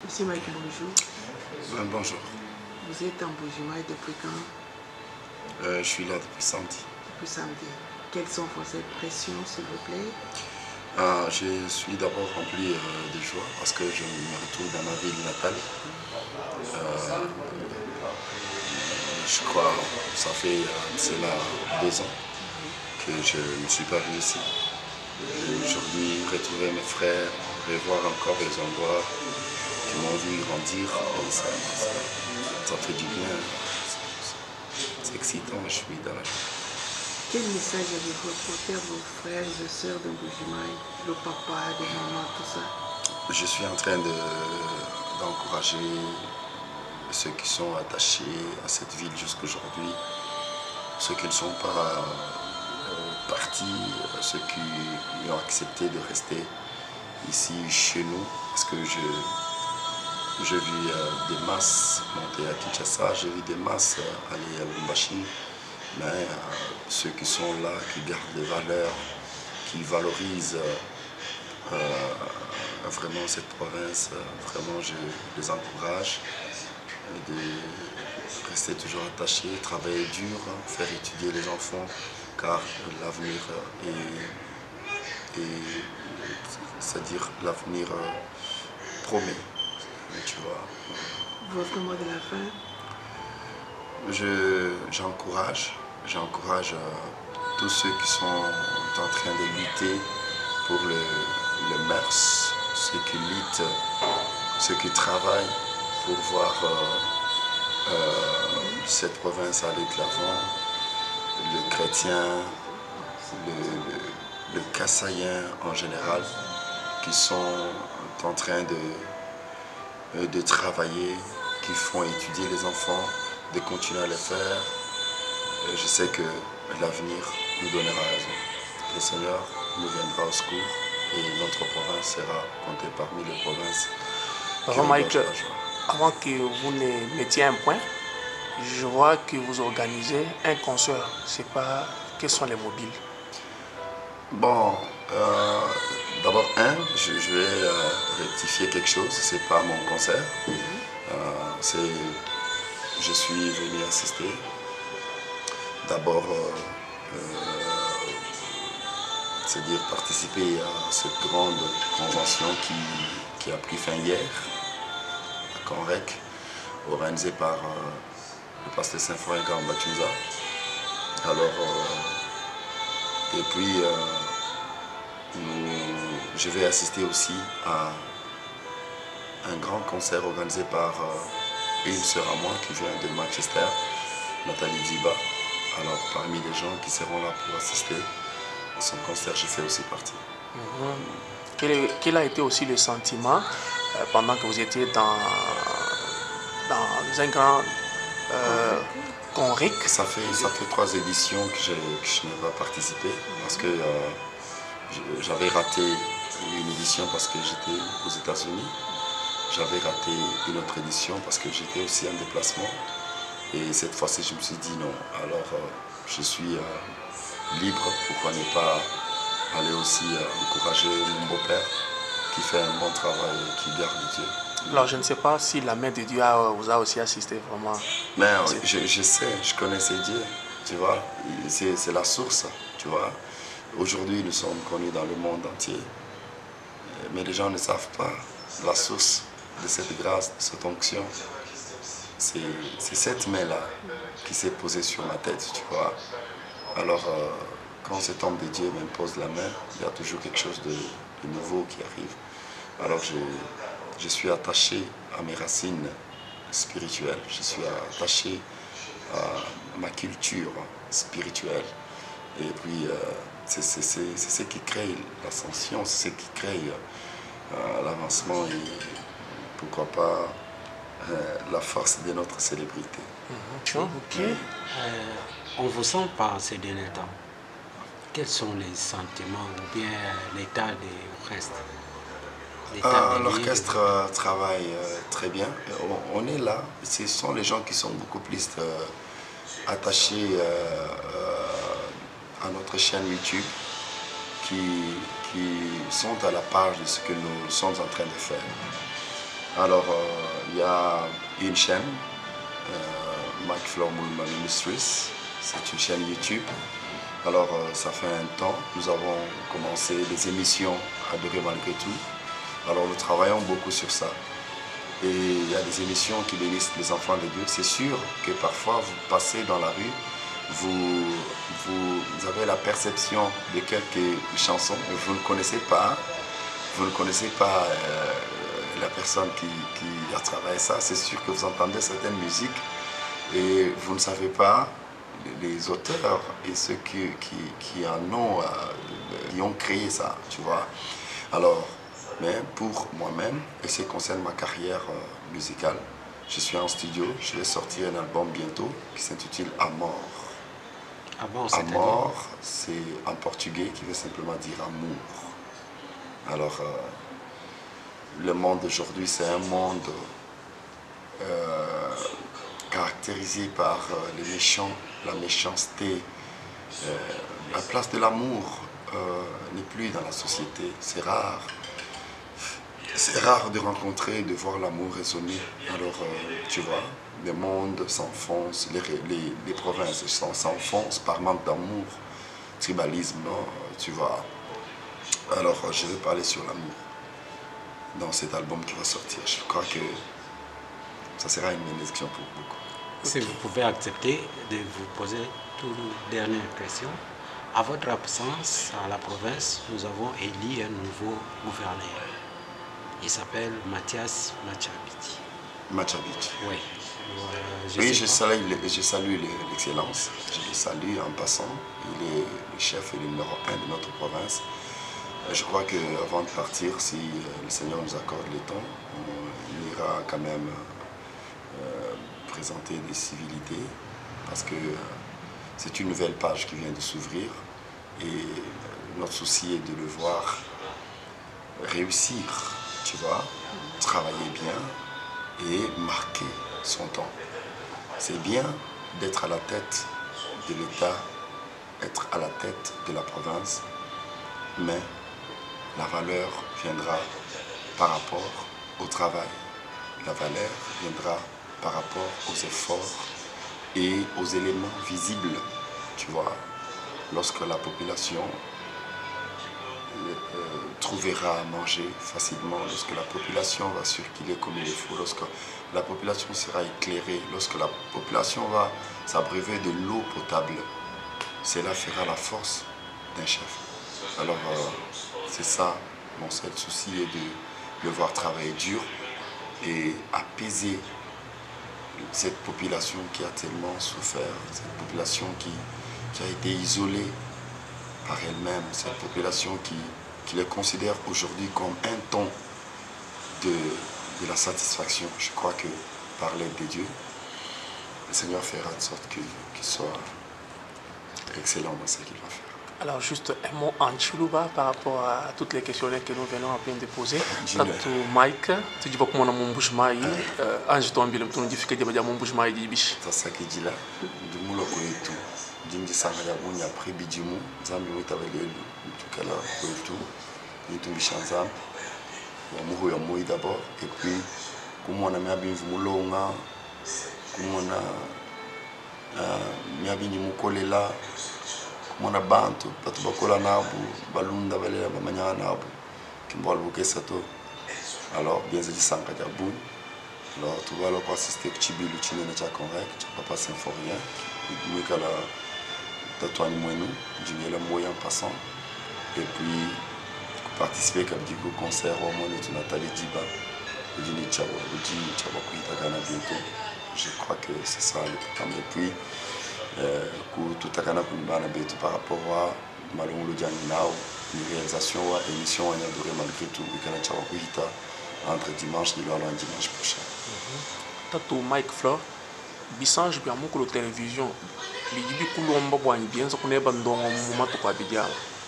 Monsieur Mike, bonjour. Bonjour. Vous êtes en Bujumaï depuis quand? Je suis là depuis samedi. Depuis samedi. Quelles sont vos impressions, s'il vous plaît? Je suis d'abord rempli de joie parce que je me retrouve dans ma ville natale. Je crois que ça fait cela 2 ans que je ne suis pas venu ici. Aujourd'hui, retrouver mes frères, revoir encore les endroits qui m'ont vu grandir, et ça fait du bien. C'est excitant, je suis dans la joie. Quel message avez-vous pour faire vos frères et sœurs de Bujumaï, le papa, le maman, tout ça? Je suis en train d'encourager ceux qui sont attachés à cette ville jusqu'aujourd'hui, ceux qui ne sont pas partis, ceux qui ont accepté de rester ici chez nous, parce que j'ai vu des masses monter à Kinshasa, j'ai vu des masses aller à Lubumbashi, mais ceux qui sont là, qui gardent les valeurs, qui valorisent vraiment cette province, vraiment je les encourage de rester toujours attachés, travailler dur, faire étudier les enfants, car l'avenir c'est-à-dire l'avenir promet, tu vois. Votre mot de la fin? J'encourage tous ceux qui sont en train de lutter pour le mœurs, ceux qui luttent, ceux qui travaillent pour voir cette province aller de l'avant, le chrétien, le kassaïen en général, qui sont en train de travailler, qui font étudier les enfants, de continuer à le faire. Je sais que l'avenir nous donnera raison. Le Seigneur nous viendra au secours et notre province sera comptée parmi les provinces. Papa Mike, avant que vous ne mettiez un point, je vois que vous organisez un concert. C'est pas... Quels sont les mobiles? Bon, d'abord, je vais rectifier quelque chose. C'est pas mon concert. Je suis venu assister. D'abord, c'est-à-dire participer à cette grande convention qui a pris fin hier à Conrec, organisée par le pasteur Saint-Forin Gambachouza. Alors, et puis, je vais assister aussi à un grand concert organisé par une sœur à moi qui vient de Manchester, Nathalie Diba. Alors, parmi les gens qui seront là pour assister à son concert, je fais aussi partie. Quel a été aussi le sentiment pendant que vous étiez dans un grand Conric? Ça fait 3 éditions que je n'ai pas participé parce que j'avais raté une édition parce que j'étais aux États-Unis. J'avais raté une autre édition parce que j'étais aussi en déplacement. Et cette fois-ci, je me suis dit non. Alors, je suis libre. Pourquoi ne pas aller aussi encourager mon beau-père qui fait un bon travail et qui garde Dieu. Alors, je ne sais pas si la main de Dieu vous a aussi assisté vraiment. Mais je sais, je connaissais Dieu, tu vois. C'est la source, tu vois. Aujourd'hui, nous sommes connus dans le monde entier. Mais les gens ne savent pas la source de cette grâce, de cette onction. C'est cette main-là qui s'est posée sur ma tête, tu vois. Alors, quand cet homme de Dieu m'impose la main, il y a toujours quelque chose de nouveau qui arrive. Alors, je suis attaché à mes racines spirituelles. Je suis attaché à ma culture spirituelle. Et puis, c'est ce qui crée l'ascension, c'est ce qui crée l'avancement et pourquoi pas la force de notre célébrité. Ok. On vous sent pas ces derniers temps. Quels sont les sentiments ou bien l'état de l'orchestre? L'orchestre travaille très bien. On est là. Ce sont les gens qui sont beaucoup plus attachés à notre chaîne YouTube, qui sont à la page de ce que nous sommes en train de faire. Alors, il y a une chaîne, Mike Flow Moulman Ministries, c'est une chaîne YouTube. Alors, ça fait un temps, nous avons commencé des émissions Adorer malgré tout. Alors, nous travaillons beaucoup sur ça. Et il y a des émissions qui bénissent les enfants de Dieu. C'est sûr que parfois, vous passez dans la rue, vous avez la perception de quelques chansons, mais vous ne connaissez pas, la personne qui a travaillé ça. C'est sûr que vous entendez certaines musiques et vous ne savez pas les auteurs et ceux qui ont créé ça, tu vois. Alors, mais pour moi-même, et ce qui concerne ma carrière musicale, je suis en studio, je vais sortir un album bientôt qui s'intitule Amor. Amor, c'est en portugais qui veut simplement dire amour. Alors, le monde d'aujourd'hui, c'est un monde caractérisé par les méchants, la méchanceté. La place de l'amour n'est plus dans la société, c'est rare. C'est rare de rencontrer, de voir l'amour résonner. Alors, tu vois, le monde s'enfonce, les provinces s'enfoncent par manque d'amour, tribalisme, tu vois. Alors, je vais parler sur l'amour dans cet album qui va sortir. Je crois que ça sera une bénédiction pour beaucoup. Si vous pouvez accepter de vous poser toute dernière question. À votre absence à la province, nous avons élu un nouveau gouverneur. Il s'appelle Mathias Machabiti. Machabiti. Oui. Oui, je salue l'excellence. Je le salue en passant. Il est le chef et le numéro 1 de notre province. Je crois qu'avant de partir, si le Seigneur nous accorde le temps, on ira quand même présenter des civilités parce que c'est une nouvelle page qui vient de s'ouvrir et notre souci est de le voir réussir, tu vois, travailler bien et marquer son temps. C'est bien d'être à la tête de l'État, être à la tête de la province, mais la valeur viendra par rapport au travail. La valeur viendra par rapport aux efforts et aux éléments visibles, tu vois. Lorsque la population trouvera à manger facilement, lorsque la population va circuler comme il faut, lorsque la population sera éclairée, lorsque la population va s'abreuver de l'eau potable, cela fera la force d'un chef. Alors, c'est ça, mon seul souci est de le voir travailler dur et apaiser cette population qui a tellement souffert, cette population qui a été isolée par elle-même, cette population qui les considère aujourd'hui comme un ton de la satisfaction. Je crois que par l'aide de Dieu, le Seigneur fera de sorte qu'il soit excellent dans ce qu'il va faire. Alors juste un mot en Chiluba par rapport à toutes les questions que nous venons à peine de poser. Tanto Mike, tu dis pas comment on a mbushma yi, ange tombi le ton difike de ba mbushma yi bish. Ça qui dit là, du mulo ko itu, jinji sanga ya munya prebidimu, zambi mutabele tukala ko itu, itu bishanza. Ya muho ya moi d'abord et puis comment on a mis à bien mulonga, comment on a mis à bien mukolela. Mona bantu batu bakola nabu balunda balela bamanya nabu kimbol bukesa to alors bien zedi sanka jabu alors tu vas leur assister que chibilu chine na cha correct cha papa symphorien nous kala tatouani mwenu jingela moya en passant et puis participer comme du concert au moins de Nathalie Diba Dini Chabo kuita kana bientôt. Je crois que c'est ça le programme et puis tutakana kumbana betu par rapport à malongo jani nao une réalisation ou émission on a duré malgré tout ikana chawa kuita entre dimanche de l'an dimanche prochain. Tato Mike Flow bisange bya mukolo télévision bijibi kulomba bwanyi bien so kuneba ndongo mu matuka bidia.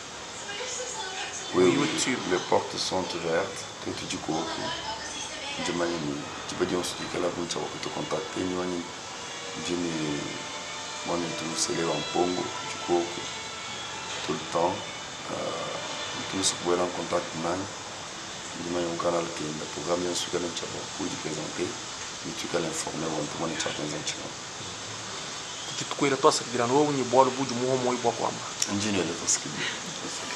Oui, les portes sont ouvertes tout du coup. Je m'anime tu peux dire aussi que la bonne chawa te contacter ni wani jini moi c'est les Wampongo, du coup, tout le temps. Tous sont en contact, man. Il y a un canal qui est le programme de Soudan pour présenter, mais tu peux l'informer ou tout le monde est en Kitikuira tosa kugirana wowe unyibwala buju muho moyo bwa kwamba. Engineer le toskibi.